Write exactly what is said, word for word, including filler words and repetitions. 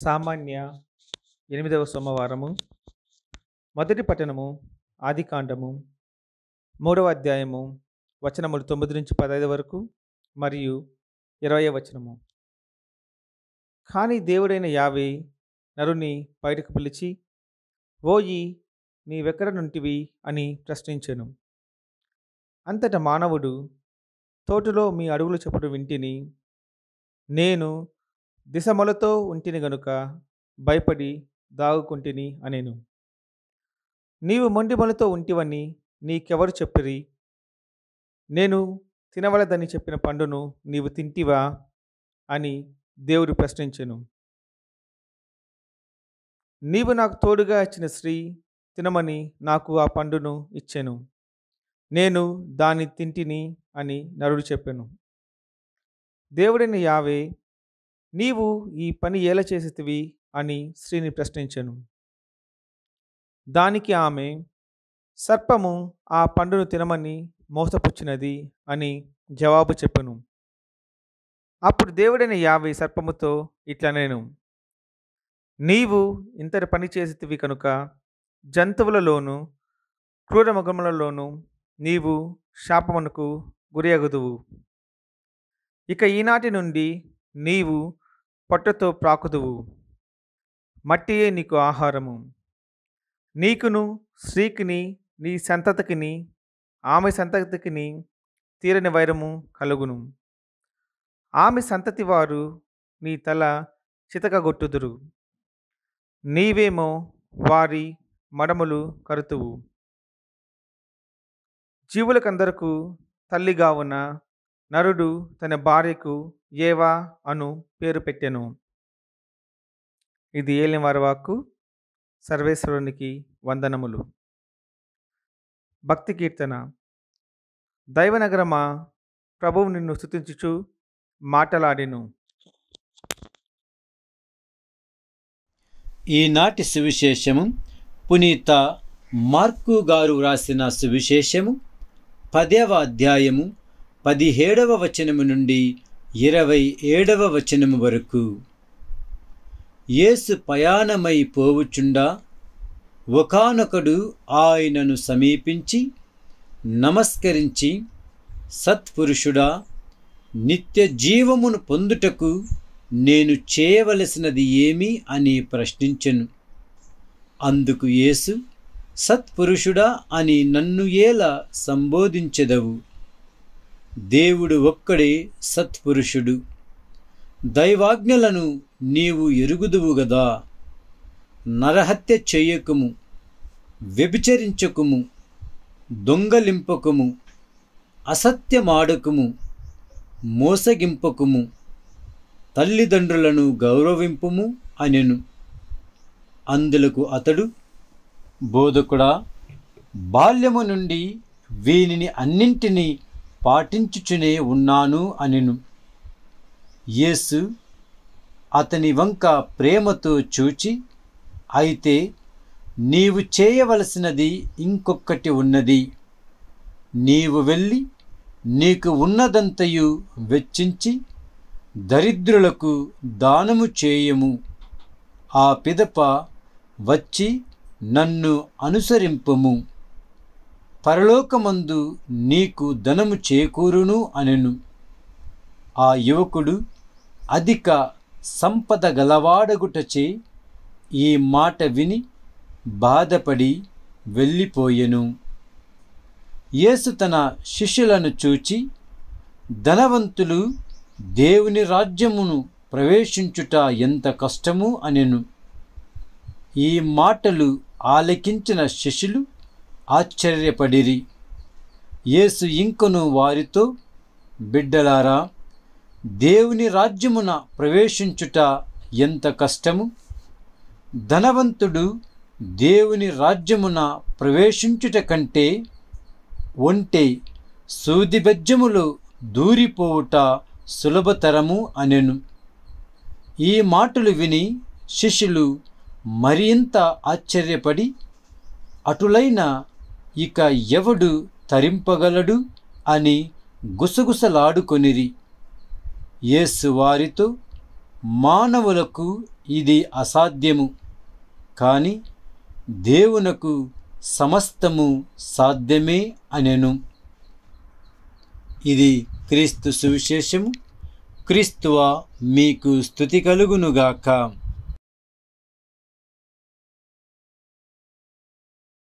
సామాన్య ఎనిమిదవ సోమవారము. మొదటి పట్టణము ఆదికాండము మూడవ అధ్యాయము వచనములు తొమ్మిది నుంచి పదహైదు వరకు మరియు ఇరవై వచనము. కానీ దేవుడైన యావే నరుని బయటకు పిలిచి, ఓయి నీవెక్కడ నుంటివి అని ప్రశ్నించెను. అంతటా మానవుడు, తోటలో మీ అడుగులు చప్పుడు వింటిని, నేను దిశమలతో ఉంటిని గనుక భయపడి దాగుకుంటిని అనేను. నీవు మొండిమలతో ఉంటివని నీకెవరు చెప్పిరి? నేను తినవలదని చెప్పిన పండును నీవు తింటివా అని దేవుడు ప్రశ్నించెను. నీవు నాకు తోడుగా ఇచ్చిన స్త్రీ తినమని నాకు ఆ పండును ఇచ్చెను, నేను దాన్ని తింటిని అని నరుడు చెప్పెను. దేవుడైన యావే, నీవు ఈ పని ఎలా చేసితివి అని స్త్రీని ప్రశ్నించెను. దానికి ఆమె, సర్పము ఆ పండును తినమని మోసపుచ్చినది అని జవాబు చెప్పెను. అప్పుడు దేవుడైన యావే సర్పముతో ఇట్లనెను, నీవు ఇంతటి పని చేసితివి కనుక జంతువులలోను క్రూరమృగములలోను నీవు శాపమునకు గురియగుదువు. ఇక ఈనాటి నుండి నీవు పొట్టతో ప్రాకుదువు, మట్టియే నీకు ఆహారము. నీకును స్త్రీకిని నీ సంతతికిని ఆమె సంతతికిని తీరని వైరము కలుగును. ఆమె సంతతి వారు నీ తల చితకగొట్టుదురు, నీవేమో వారి మడములు కరుతువు. జీవులకందరకు తల్లిగా ఉన్న నరుడు తన భార్యకు ఏవా అను పేరు పెట్టెను. ఇది ఏలిన వారి వాక్కు. సర్వేశ్వరునికి వందనములు. భక్తి కీర్తన. దైవనగరమా, ప్రభువు నిన్ను స్తుతించుచు మాటలాడెను. ఈనాటి సువిశేషము పునీత మార్కు గారు రాసిన సువిశేషము పదవ అధ్యాయము పదిహేడవ వచనము నుండి ఇరవై ఏడవ వచనము వరకు. యేసు ప్రయాణమై పోవుచుండా ఒకానొకడు ఆయనను సమీపించి నమస్కరించి, సత్పురుషుడా, నిత్య జీవమును పొందుటకు నేను చేయవలసినది ఏమి అని ప్రశ్నించెను. అందుకు యేసు, సత్పురుషుడా అని నన్ను ఎలా సంబోధించెదవు? దేవుడు ఒక్కడే సత్పురుషుడు. దైవాజ్ఞలను నీవు ఎరుగుదువు గదా. నరహత్య చెయ్యకుము, వ్యభిచరించకుము, దొంగలింపకుము, అసత్యమాడకుము, మోసగింపకుము, తల్లిదండ్రులను గౌరవింపుము అనెను. అందులకు అతడు, బోధకుడా, బాల్యము నుండి వీనిని అన్నింటినీ పాటించుచునే ఉన్నాను అనెను. యేసు అతని వంక ప్రేమతో చూచి, అయితే నీవు చేయవలసినది ఇంకొకటి ఉన్నది. నీవు వెళ్ళి నీకు ఉన్నదంతయు వెచ్చించి దరిద్రులకు దానము చేయము. ఆ పిదప వచ్చి నన్ను అనుసరింపుము. పరలోకమందు నీకు ధనము చేకూరును అనెను. ఆ యువకుడు అధిక సంపద గలవాడగుటచే ఈ మాట విని బాధపడి వెళ్ళిపోయెను. యేసు తన శిష్యులను చూచి, ధనవంతులు దేవుని రాజ్యమును ప్రవేశించుట ఎంత కష్టము అనెను. ఈ మాటలు ఆలకించిన శిష్యులు ఆశ్చర్యపడిరి. యేసు ఇంకను వారితో, బిడ్డలారా, దేవుని రాజ్యమున ప్రవేశించుట ఎంత కష్టము! ధనవంతుడు దేవుని రాజ్యమున ప్రవేశించుట కంటే ఒంటె సూదిబెజ్జములో దూరిపోవుట సులభతరము అనెను. ఈ మాటలు విని శిష్యులు మరింత ఆశ్చర్యపడి, అటులైన ఇక ఎవడు తరింపగలడు అని గుసగుసలాడుకొనిరి. యేసు వారితో, మానవులకు ఇది అసాధ్యము, కానీ దేవునకు సమస్తము సాధ్యమే అనెను. ఇది క్రీస్తు సువిశేషము. క్రీస్తువా మీకు స్తుతి కలుగునుగాక.